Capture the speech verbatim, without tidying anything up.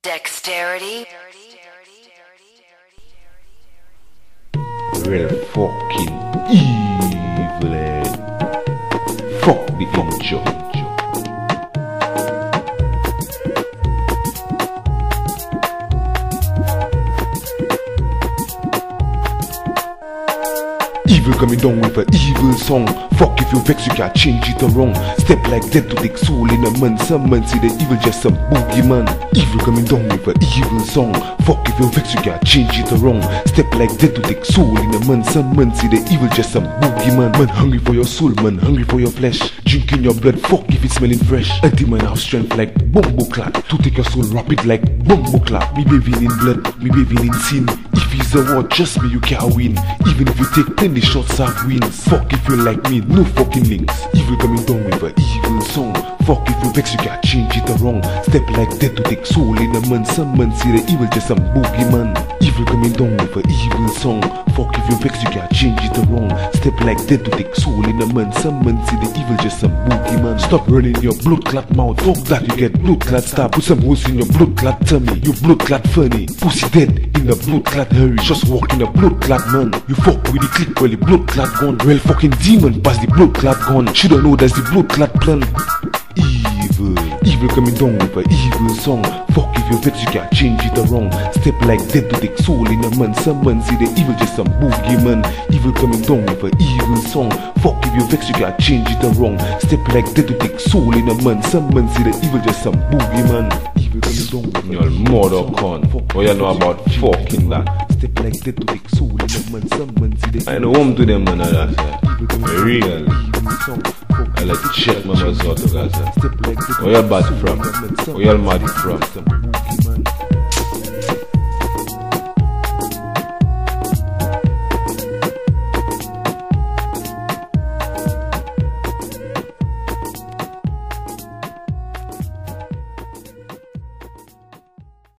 Dexterity. Real fucking evil, eh? Fuck the angel. Evil coming down with an evil song. Fuck if you vex, you can't change it around. Step like that to take soul in a man. Some man see the evil just some boogeyman. Evil coming down with an evil song. Fuck if you vex, you can't change it around. Step like that to take soul in a man. Some man see the evil just some boogeyman. Man hungry for your soul, man hungry for your flesh. Drinking your blood, fuck if it's smelling fresh. Anti-man have strength like bumbo clat. To take your soul rapid like bumbo clat. Me bathing in blood, me bathing in sin. If it's a war, just me you can't win. Even if you take plenty shots have wins. Fuck if you like me, no fucking links. Evil coming down with an evil song. Fuck if you vex, you can't change it around. Step like that to take soul in a man. Some man see the evil just some boogeyman. Evil coming down with an evil song. Fuck if you vex, you can't change it around. Step like that to take soul in a man. Some man see the evil just some boogeyman. Stop running your blood clot mouth. Fuck that, you get blood clot star. Put some holes in your blood clot tummy. You blood clot funny. Pussy dead in a blood clot hurry. Just walk in a blood clot man. You fuck with the click while the blood clot gone. Well fucking demon pass the blood clot gone. Shoulda know that's the blood clot plan. Evil, evil coming down with an evil song. Fuck if you vex, you can't change it around. Step like that to take soul in a man. Some man see the evil just some boogeyman. Evil coming down with an evil song. Fuck if you vex, you can't change it around. Step like that to take soul in a man. Some man see the evil just some boogeyman. Evil coming down with an Your mother con. What you know about fucking that? Step like that to take soul in a man. Some man see the I know home to them man, that's it. For real. I like to check my result, guys. Where you bad from? Where you mad from?